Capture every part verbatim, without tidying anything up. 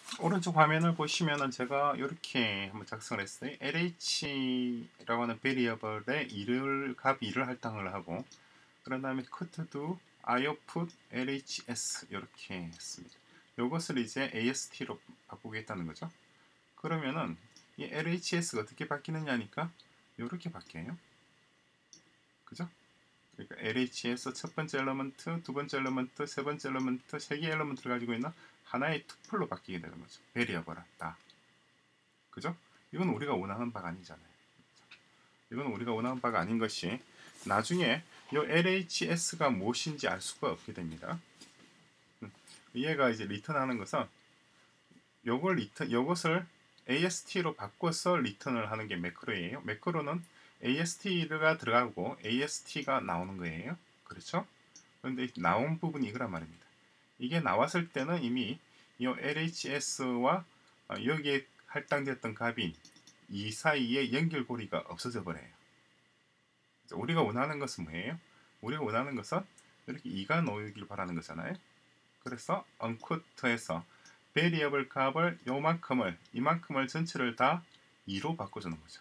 오른쪽 화면을 보시면은 제가 이렇게 한번 작성을 했어요. 엘에이치라고 하는 베리어블에 일을 값 일을 할당을 하고, 그런 다음에 cut ioutput 엘에이치에스 이렇게 했습니다. 이것을 이제 에이에스티로 바꾸겠다는 거죠. 그러면은 이 엘에이치에스가 어떻게 바뀌느냐니까 이렇게 바뀌어요. 그죠? 그러니까 엘에이치에스 첫 번째 엘리먼트, 두 번째 엘리먼트, 세 번째 엘리먼트, 세 개의 엘리먼트를 가지고 있는 하나의 투플로 바뀌게 되는 거죠. 베리어블은 다. 그죠? 이건 우리가 원하는 바가 아니잖아요. 이건 우리가 원하는 바가 아닌 것이 나중에 이 엘에이치에스가 무엇인지 알 수가 없게 됩니다. 얘가 이제 리턴하는 것은 요걸 리턴, 요것을 에이에스티로 바꿔서 리턴을 하는 게 매크로예요. 매크로는 에이에스티가 들어가고 에이에스티가 나오는 거예요. 그렇죠? 그런데 나온 부분이 이거란 말입니다. 이게 나왔을 때는 이미 이 엘에이치에스와 여기에 할당되었던 값인 이 사이에 연결고리가 없어져 버려요. 우리가 원하는 것은 뭐예요? 우리가 원하는 것은 이렇게 이가 놓이길 바라는 거잖아요. 그래서 unquote에서 variable 값을 요만큼을 이만큼을 전체를 다 이로 바꿔주는 거죠.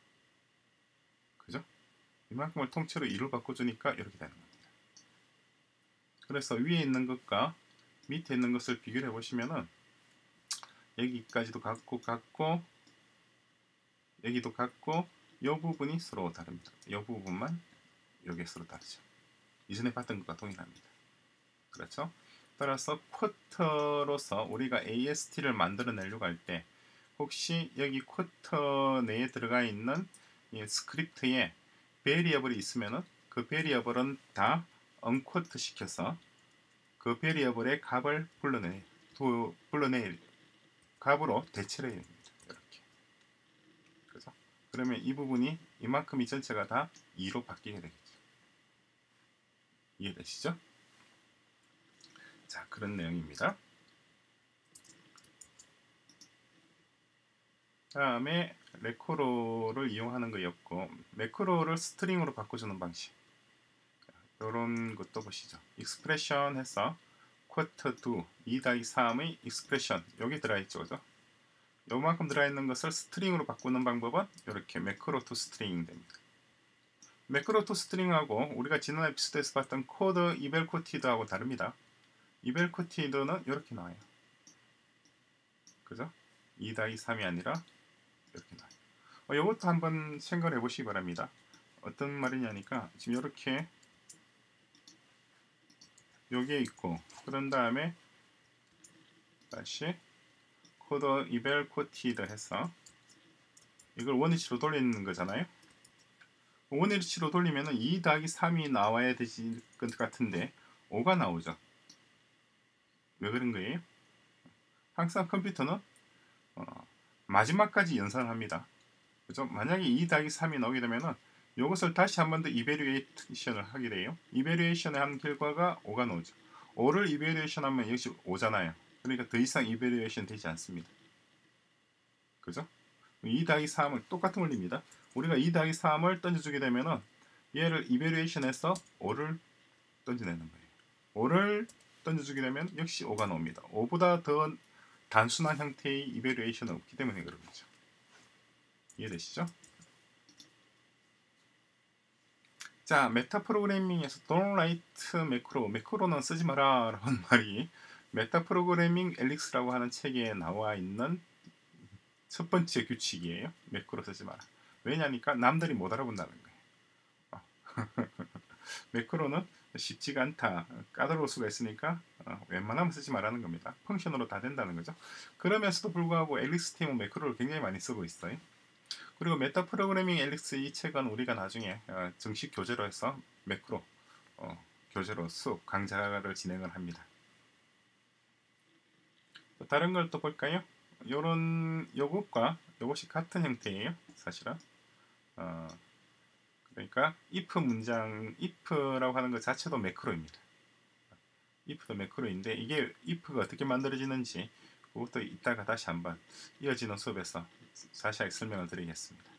그죠? 이만큼을 통째로 이로 바꿔주니까 이렇게 되는 겁니다. 그래서 위에 있는 것과 밑에 있는 것을 비교를 해보시면은 여기까지도 같고 같고 여기도 같고 이 부분이 서로 다릅니다. 이 부분만 여기 서로 다르죠. 이전에 봤던 것과 동일합니다. 그렇죠? 따라서 쿼터로서 우리가 에이에스티를 만들어내려고 할 때 혹시 여기 쿼터 내에 들어가 있는 이 스크립트에 베리어블이 있으면은 그 베리어블은 다 언쿼터 시켜서 그 베리어블의 값을 불러내, 도, 불러내 값으로 대체를 해야 됩니다. 이렇게. 그죠? 그러면 이 부분이 이만큼 이 전체가 다 이로 바뀌게 되겠죠. 이해되시죠? 자, 그런 내용입니다. 다음에 레코로를 이용하는 거였고, 매크로를 스트링으로 바꿔주는 방식. 이런 것도 보시죠. 익스프레션 해서 쿼터 이, 이 더하기 삼의 익스프레션 여기 들어있죠. 그죠? 요만큼 들어있는 것을 스트링으로 바꾸는 방법은 이렇게 매크로 투 스트링 됩니다. 매크로 투 스트링하고 우리가 지난 에피소드에서 봤던 코드 이벨 코티드하고 다릅니다. 이벨 코티드는 이렇게 나와요. 그죠? 이 더하기 삼이 아니라 이렇게 나와요. 어, 이것도 한번 생각을 해보시기 바랍니다. 어떤 말이냐니까 지금 이렇게 요게 있고 그런 다음에 다시 코드 이벨 코티드 해서 이걸 원위치로 돌리는 거잖아요. 원위치로 돌리면 이 더하기 삼이 나와야 되실 것 같은데 오가 나오죠. 왜 그런 거예요? 항상 컴퓨터는 어, 마지막까지 연산합니다. 그죠? 만약에 이 더하기 삼이 나오게 되면은 이것을 다시 한 번 더 이베리에이션을 하게 돼요. 이베리에이션을 한 결과가 오가 나오죠. 오를 이베리에이션 하면 역시 오잖아요. 그러니까 더 이상 이베리에이션 되지 않습니다. 그죠? 이 더하기 삼을 똑같은 원리입니다. 우리가 이 더하기 삼을 던져주게 되면은 얘를 이베리에이션해서 오를 던져내는 거예요. 오를 던져주게 되면 역시 오가 나옵니다. 오보다 더 단순한 형태의 이베리에이션은 없기 때문에 그런 거죠. 이해되시죠? 자, 메타 프로그래밍에서 don't write 매크로, 매크로는 쓰지 마라 라는 말이 메타 프로그래밍 엘릭스라고 하는 책에 나와 있는 첫 번째 규칙이에요. 매크로 쓰지 마라. 왜냐니까 남들이 못 알아본다는 거예요. 매크로는 쉽지가 않다. 까다로울 수가 있으니까 어, 웬만하면 쓰지 말라는 겁니다. 펑션으로 다 된다는 거죠. 그러면서도 불구하고 엘릭스 팀은 매크로를 굉장히 많이 쓰고 있어요. 그리고 메타 프로그래밍 엘릭스 이 책은 우리가 나중에 어, 정식 교재로 해서 매크로 어, 교재로 수업 강좌를 진행을 합니다. 다른 걸 또 볼까요? 요런 요것과 요것이 같은 형태예요. 사실은 어, 그러니까 if 문장 if라고 하는 것 자체도 매크로입니다. if도 매크로인데 이게 if가 어떻게 만들어지는지 그것도 이따가 다시 한번 이어지는 수업에서 자세하게 설명을 드리겠습니다.